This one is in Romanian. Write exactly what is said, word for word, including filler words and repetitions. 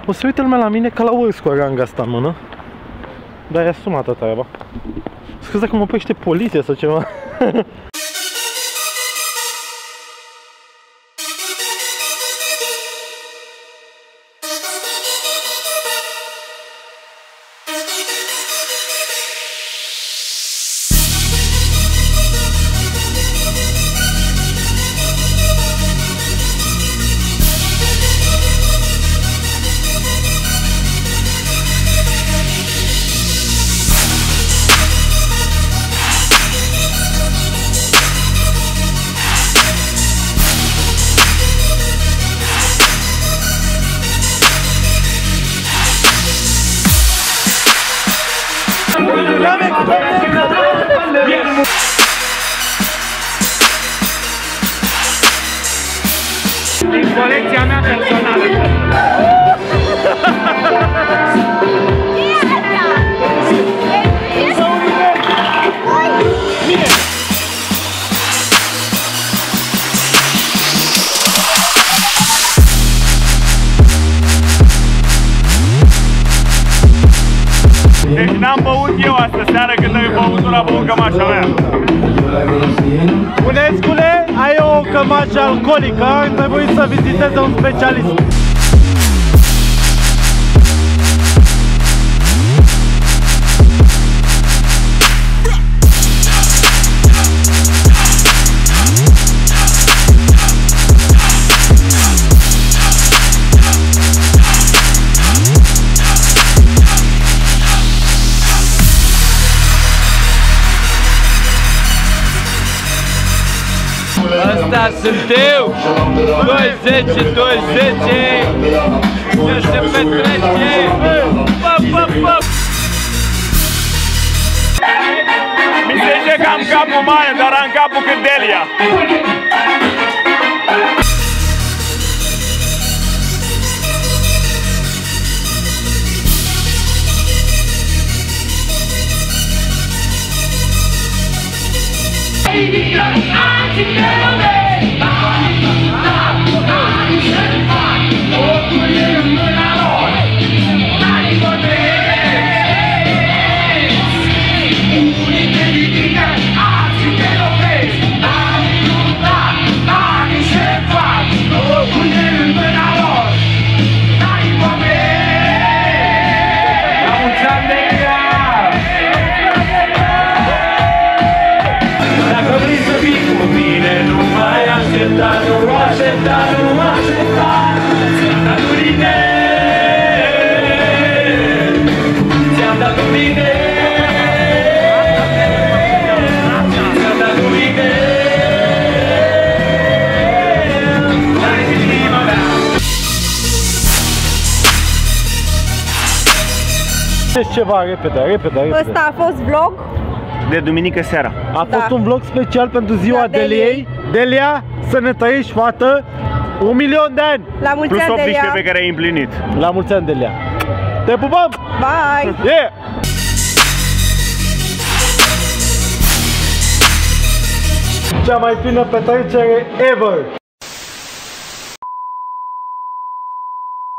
O să uite lumea la mine ca la urs cu aranga asta în mână. Dar e asumată treaba. Scuze că mă oprește poliția sau ceva. Din colecția mea personală. Deci n-am băut eu astă seară când ai băut la băut cămașa mea. Bunescule, ai o cămașă alcoolică, ai trebuit să viziteze un specialist. Asta sunt eu, douăzeci, douăzeci, ce se petrece, pa, pa, pa. Mi se zice că am capul mare, dar am capul cât Delia. Ceva, repede, repede, repede. Ăsta a fost vlog de duminică seara. A fost da. un vlog special pentru ziua da, Deliei. Delia, să ne trăiești, fată, un milion de ani! La mulți plus ani, optsprezece Delia. pe care ai împlinit. La mulți ani, Delia! Te pupăm! Bye! Yeah! Cea mai fină petrecere ever!